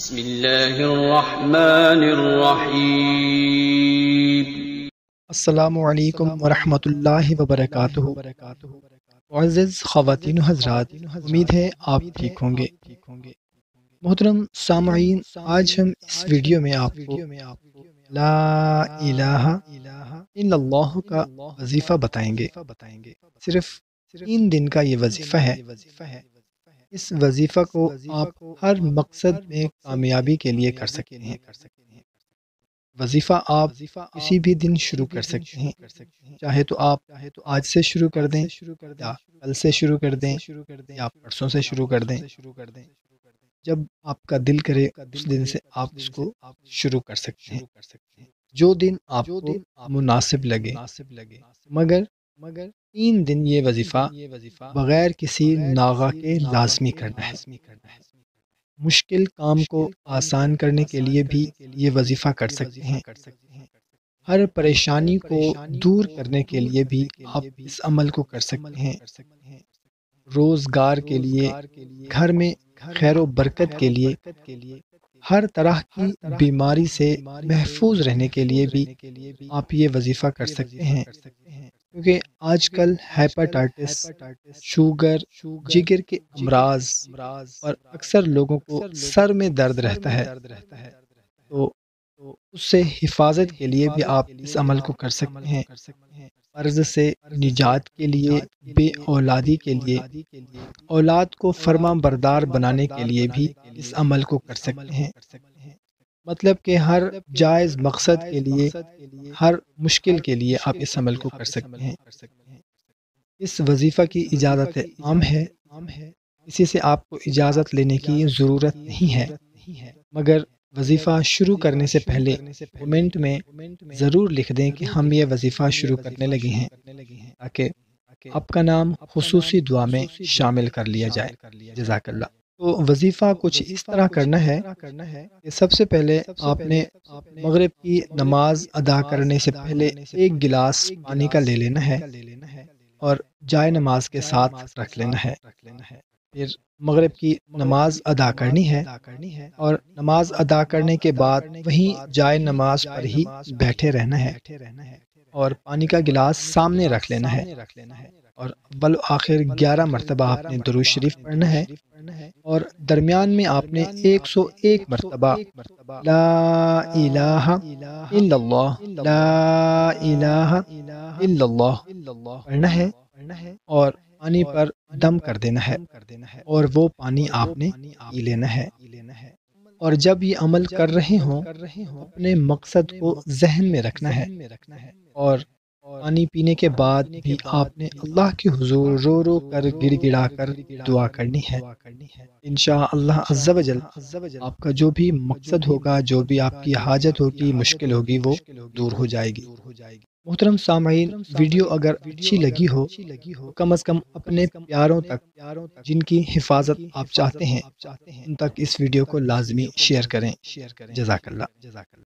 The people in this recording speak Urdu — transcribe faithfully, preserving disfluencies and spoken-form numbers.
بسم اللہ الرحمن الرحیم۔ السلام علیکم ورحمۃ اللہ وبرکاتہ۔ معزز خواتین و حضرات، امید ہے آپ ٹھیک ہوں گے۔ محترم سامعین، آج ہم اس ویڈیو میں آپ کو لا الہ الا اللہ کا وظیفہ بتائیں گے۔ صرف تین دن کا یہ وظیفہ ہے۔ اس وظیفہ کو آپ ہر مقصد میں کامیابی کے لیے کر سکتے ہیں۔ وظیفہ آپ کسی بھی دن شروع کر سکتے ہیں، چاہے تو آپ آج سے شروع کر دیں یا کل سے شروع کر دیں یا پرسوں سے شروع کر دیں۔ جب آپ کا دل کرے اس دن سے آپ اس کو شروع کر سکتے ہیں، جو دن آپ کو مناسب لگے، مگر مگر تین دن یہ وظیفہ بغیر کسی ناغہ کے لازمی کرنا ہے۔ مشکل کام کو آسان کرنے کے لیے بھی یہ وظیفہ کر سکتے ہیں۔ ہر پریشانی کو دور کرنے کے لیے بھی آپ اس عمل کو کر سکتے ہیں۔ روزگار کے لیے، گھر میں خیر و برکت کے لیے، ہر طرح کی بیماری سے محفوظ رہنے کے لیے بھی آپ یہ وظیفہ کر سکتے ہیں، کیونکہ آج کل ہیپاٹائٹس، شوگر، جگر کے امراض اور اکثر لوگوں کو سر میں درد رہتا ہے، تو اس سے حفاظت کے لیے بھی آپ اس عمل کو کر سکتے ہیں۔ قرض سے نجات کے لیے، بے اولادی کے لیے، اولاد کو فرما بردار بنانے کے لیے بھی اس عمل کو کر سکتے ہیں۔ مطلب کہ ہر جائز مقصد کے لیے، ہر مشکل کے لیے آپ اس عمل کو کر سکتے ہیں۔ اس وظیفہ کی اجازت عام ہے، کسی سے آپ کو اجازت لینے کی ضرورت نہیں ہے، مگر وظیفہ شروع کرنے سے پہلے کومنٹ میں ضرور لکھ دیں کہ ہم یہ وظیفہ شروع کرنے لگے ہیں، تاکہ آپ کا نام خصوصی دعا میں شامل کر لیا جائے۔ جزاک اللہ۔ تو وظیفہ کچھ اس طرح کرنا ہے کہ سب سے پہلے آپ نے مغرب کی نماز ادا کرنے سے پہلے ایک گلاس پانی کا لے لینا ہے اور جائے نماز کے ساتھ رکھ لینا ہے۔ پھر مغرب کی نماز ادا کرنی ہے اور نماز ادا کرنے کے بعد وہیں جائے نماز پر ہی بیٹھے رہنا ہے اور پانی کا گلاس سامنے رکھ لینا ہے، اور اول آخر گیارہ مرتبہ آپ نے درود شریف پڑھنا ہے، اور درمیان میں آپ نے ایک سو ایک مرتبہ لا الہ الا اللہ، لا الہ الا اللہ پڑھنا ہے، اور پانی پر دم کر دینا ہے، اور وہ پانی آپ نے پی لینا ہے۔ اور جب یہ عمل کر رہے ہوں، اپنے مقصد کو ذہن میں رکھنا ہے، اور پانی پینے کے بعد بھی آپ نے اللہ کے حضور رو رو کر گڑ گڑا کر دعا کرنی ہے۔ انشاءاللہ عز و جل آپ کا جو بھی مقصد ہوگا، جو بھی آپ کی حاجت ہوگی، مشکل ہوگی، وہ دور ہو جائے گی۔ محترم سامعین، ویڈیو اگر اچھی لگی ہو تو کم از کم اپنے پیاروں تک، جن کی حفاظت آپ چاہتے ہیں، ان تک اس ویڈیو کو لازمی شیئر کریں۔ جزاک اللہ۔